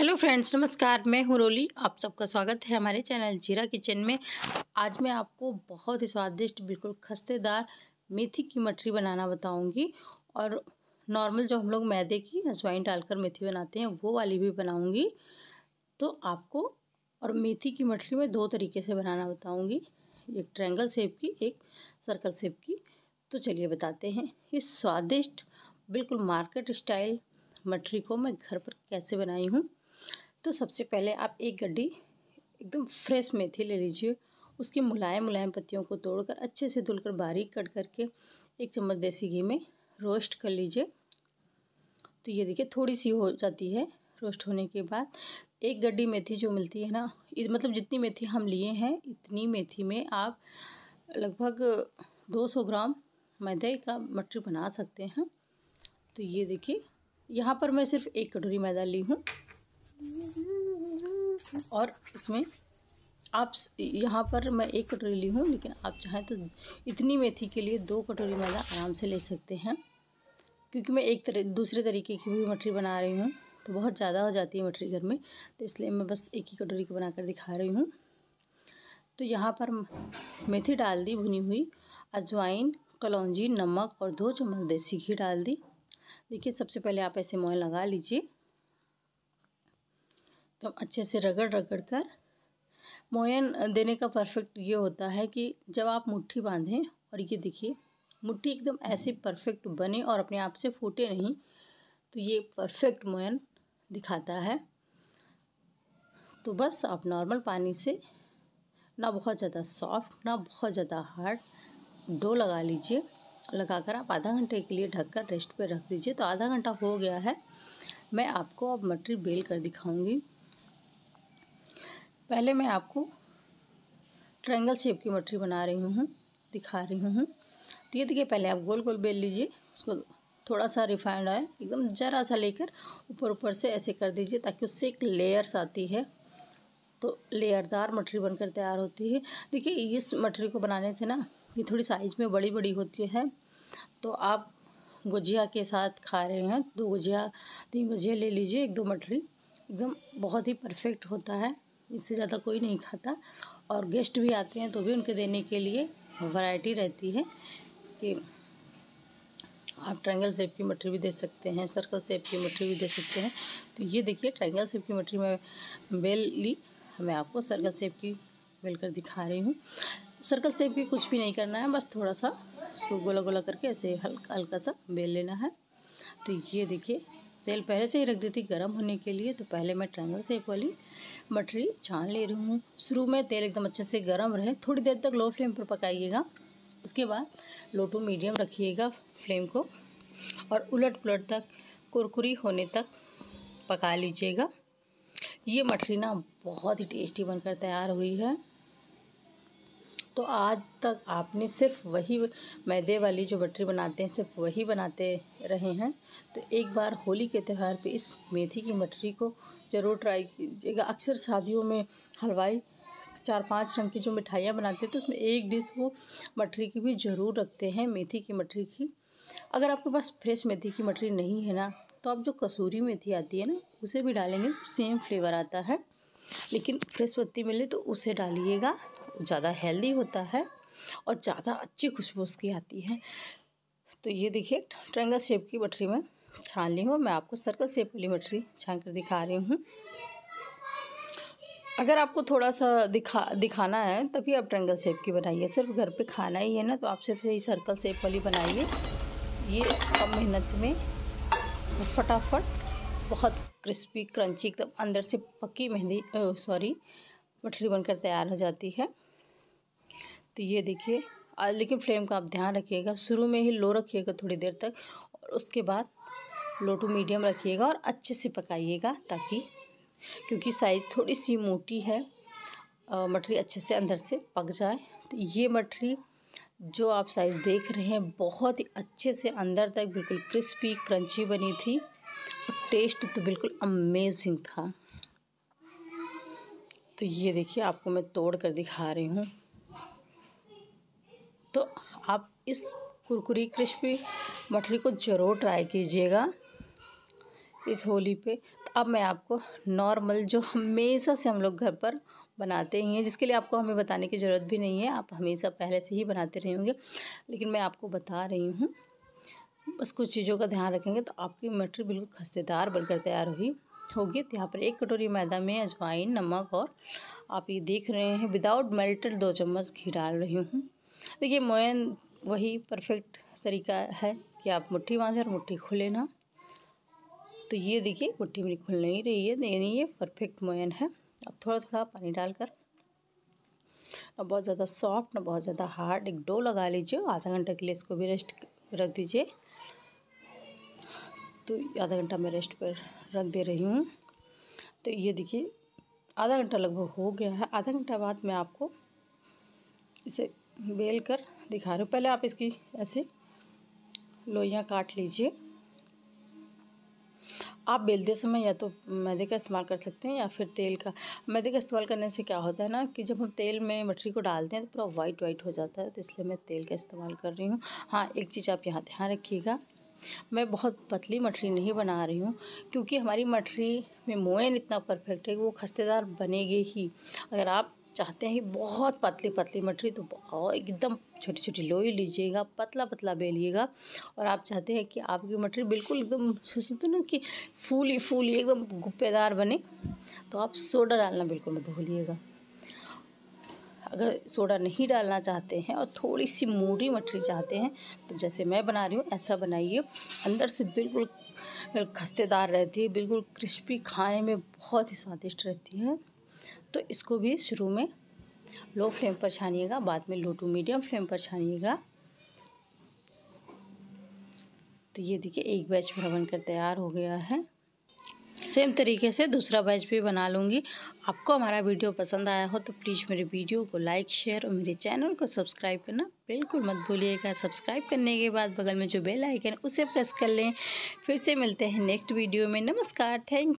Hello friends, नमस्कार। मैं हूँ रोली। आप सबका स्वागत है हमारे चैनल जीरा किचन में। आज मैं आपको बहुत ही स्वादिष्ट, बिल्कुल खस्तेदार मेथी की मठरी बनाना बताऊंगी। और नॉर्मल जो हम लोग मैदे की अजवाइन डालकर मेथी बनाते हैं वो वाली भी बनाऊंगी। तो आपको और मेथी की मठरी में दो तरीके से बनाना बताऊंगी, एक ट्रायंगल शेप की, एक सर्कल शेप की। तो चलिए बताते हैं इस स्वादिष्ट बिल्कुल मार्केट स्टाइल मठरी को मैं घर पर कैसे बनाई हूँ। तो सबसे पहले आप एक गड्डी एकदम फ्रेश मेथी ले लीजिए। उसकी मुलायम मुलायम पत्तियों को तोड़कर अच्छे से धुलकर बारीक कट करके एक चम्मच देसी घी में रोस्ट कर लीजिए। तो ये देखिए थोड़ी सी हो जाती है। रोस्ट होने के बाद एक गड्डी मेथी जो मिलती है ना, मतलब जितनी मेथी हम लिए हैं इतनी मेथी में आप लगभग 200 ग्राम मैदे का मठरी बना सकते हैं। तो ये देखिए यहाँ पर मैं सिर्फ एक कटोरी मैदा ली हूँ और इसमें आप यहाँ पर मैं एक कटोरी ली हूँ, लेकिन आप चाहें तो इतनी मेथी के लिए 2 कटोरी मैदा आराम से ले सकते हैं। क्योंकि मैं दूसरे तरीके की भी मठरी बना रही हूँ तो बहुत ज़्यादा हो जाती है मठरी घर में, तो इसलिए मैं बस एक ही कटोरी की बनाकर दिखा रही हूँ। तो यहाँ पर मेथी डाल दी भुनी हुई, अजवाइन, कलौंजी, नमक और 2 चम्मच देसी घी डाल दी। देखिए सबसे पहले आप ऐसे मोयन लगा लीजिए। तो अच्छे से रगड़ कर मोयन देने का परफेक्ट ये होता है कि जब आप मुट्ठी बांधें और ये देखिए मुट्ठी एकदम ऐसे परफेक्ट बने और अपने आप से फूटे नहीं, तो ये परफेक्ट मोयन दिखाता है। तो बस आप नॉर्मल पानी से, ना बहुत ज़्यादा सॉफ्ट ना बहुत ज़्यादा हार्ड, डो लगा लीजिए। लगाकर आप आधा घंटे के लिए ढककर रेस्ट पे रख दीजिए। तो आधा घंटा हो गया है। मैं आपको अब मठरी बेल कर दिखाऊंगी। पहले मैं आपको ट्रायंगल शेप की मठरी दिखा रही हूँ। तो ये देखिए पहले आप गोल गोल बेल लीजिए। उसको थोड़ा सा रिफाइंड ऑयल एकदम ज़रा सा लेकर ऊपर से ऐसे कर दीजिए, ताकि उससे एक लेयर्स आती है तो लेयरदार मठरी बनकर तैयार होती है। देखिए इस मठरी को बनाने से ना, ये थोड़ी साइज़ में बड़ी बड़ी होती है। तो आप गुजिया के साथ खा रहे हैं, 2 गुजिया 3 गुजिया ले लीजिए। 1-2 मठरी एकदम बहुत ही परफेक्ट होता है। इससे ज़्यादा कोई नहीं खाता। और गेस्ट भी आते हैं तो भी उनके देने के लिए वैरायटी रहती है कि आप ट्रायंगल शेप की मठरी भी दे सकते हैं, सर्कल शेप की मठरी भी दे सकते हैं। तो ये देखिए ट्रायंगल शेप की मठरी में बेल ली। मैं आपको सर्कल शेप की बेल कर दिखा रही हूँ। सर्कल शेप की कुछ भी नहीं करना है, बस थोड़ा सा उसको गोला गोला करके ऐसे हल्का हल्का सा बेल लेना है। तो ये देखिए तेल पहले से ही रख दी थी गर्म होने के लिए। तो पहले मैं ट्रायंगल शेप वाली मठरी छान ले रही हूँ। शुरू में तेल एकदम अच्छे से गर्म रहे, थोड़ी देर तक लो फ्लेम पर पकाइएगा। उसके बाद लो टू मीडियम रखिएगा फ्लेम को और उलट पुलट तक कुरकुरी होने तक पका लीजिएगा। ये मठरी ना बहुत ही टेस्टी बनकर तैयार हुई है। तो आज तक आपने सिर्फ वही मैदे वाली जो मठरी बनाते हैं सिर्फ वही बनाते रहे हैं। तो एक बार होली के त्यौहार पे इस मेथी की मठरी को ज़रूर ट्राई कीजिएगा। अक्सर शादियों में हलवाई 4-5 रंग की जो मिठाइयाँ बनाते हैं तो उसमें एक डिश वो मठरी की भी ज़रूर रखते हैं, मेथी की मठरी की। अगर आपके पास फ्रेश मेथी की मठरी नहीं है ना, तो आप जो कसूरी मेथी आती है ना उसे भी डालेंगे तो सेम फ्लेवर आता है। लेकिन फ्रेश पत्ती मिले तो उसे डालिएगा, ज़्यादा हेल्दी होता है और ज़्यादा अच्छी खुशबू उसकी आती है। तो ये देखिए ट्रायंगल शेप की मठरी में छान ली हूँ। मैं आपको सर्कल शेप वाली मठरी छान कर दिखा रही हूँ। अगर आपको थोड़ा सा दिखाना है तभी आप ट्रायंगल शेप की बनाइए। सिर्फ घर पे खाना ही है ना, तो आप सिर्फ यही सर्कल शेप वाली बनाइए। ये कम मेहनत में फटाफट बहुत क्रिस्पी क्रंची एकदम अंदर से पक्की मठरी बनकर तैयार हो जाती है। तो ये देखिए लेकिन फ्लेम का आप ध्यान रखिएगा, शुरू में ही लो रखिएगा थोड़ी देर तक और उसके बाद लो टू मीडियम रखिएगा और अच्छे से पकाइएगा, ताकि क्योंकि साइज़ थोड़ी सी मोटी है, मठरी अच्छे से अंदर से पक जाए। तो ये मठरी जो आप साइज़ देख रहे हैं बहुत ही अच्छे से अंदर तक बिल्कुल क्रिस्पी क्रंची बनी थी और टेस्ट तो बिल्कुल अमेजिंग था। तो ये देखिए आपको मैं तोड़ कर दिखा रही हूँ। तो आप इस कुरकुरी क्रिस्पी मठरी को ज़रूर ट्राई कीजिएगा इस होली पे। तो अब मैं आपको नॉर्मल जो हमेशा से हम लोग घर पर बनाते ही हैं, जिसके लिए आपको हमें बताने की ज़रूरत भी नहीं है, आप हमेशा पहले से ही बनाते रहे होंगे, लेकिन मैं आपको बता रही हूँ। बस कुछ चीज़ों का ध्यान रखेंगे तो आपकी मटर बिल्कुल खस्तेदार बनकर तैयार होगी। तो यहाँ पर 1 कटोरी मैदा में अजवाइन, नमक और आप ये देख रहे हैं विदाउट मेल्टेड 2 चम्मच घी डाल रही हूँ। देखिए मोयन वही परफेक्ट तरीका है कि आप मुट्ठी बांधें और मुट्ठी खुले ना। तो ये देखिए मुट्ठी मेरी खुल नहीं रही है, नहीं ये परफेक्ट मोयन है। अब थोड़ा थोड़ा पानी डालकर, अब बहुत ज़्यादा सॉफ्ट ना बहुत ज़्यादा हार्ड एक डो लगा लीजिए। आधा घंटे के लिए इसको भी रेस्ट रख दीजिए। तो आधा घंटा मैं रेस्ट पर रख दे रही हूँ। तो ये देखिए आधा घंटा लगभग हो गया है। आधा घंटा बाद मैं आपको इसे बेल कर दिखा रही हूँ। पहले आप इसकी ऐसे लोइयाँ काट लीजिए। आप बेलते समय या तो मैदे का इस्तेमाल कर सकते हैं या फिर तेल का। मैदे का इस्तेमाल करने से क्या होता है ना कि जब हम तेल में मठरी को डालते हैं तो पूरा वाइट वाइट हो जाता है, तो इसलिए मैं तेल का इस्तेमाल कर रही हूँ। हाँ, एक चीज़ आप यहाँ ध्यान रखिएगा, मैं बहुत पतली मठरी नहीं बना रही हूँ, क्योंकि हमारी मठरी में मोयन इतना परफेक्ट है कि वो खस्तेदार बनेगी ही। अगर आप चाहते हैं बहुत पतली पतली मठरी तो एकदम छोटी छोटी लोई लीजिएगा, पतला पतला बेलिएगा। और आप चाहते हैं कि आपकी मठरी बिल्कुल एकदम सोचते ना कि फूली फूली एकदम गुप्पेदार बने, तो आप सोडा डालना बिल्कुल मत भूलिएगा। अगर सोडा नहीं डालना चाहते हैं और थोड़ी सी मोटी मठरी चाहते हैं तो जैसे मैं बना रही हूँ ऐसा बनाइए। अंदर से बिल्कुल खस्तेदार रहती है, बिल्कुल क्रिस्पी, खाने में बहुत ही स्वादिष्ट रहती है। तो इसको भी शुरू में लो फ्लेम पर छानिएगा, बाद में लो टू मीडियम फ्लेम पर छानिएगा। तो ये देखिए एक बैच मेरा बनकर तैयार हो गया है। सेम तरीके से दूसरा बैच भी बना लूँगी। आपको हमारा वीडियो पसंद आया हो तो प्लीज़ मेरे वीडियो को लाइक, शेयर और मेरे चैनल को सब्सक्राइब करना बिल्कुल मत भूलिएगा। सब्सक्राइब करने के बाद बगल में जो बेल आइकन उसे प्रेस कर लें। फिर से मिलते हैं नेक्स्ट वीडियो में। नमस्कार, थैंक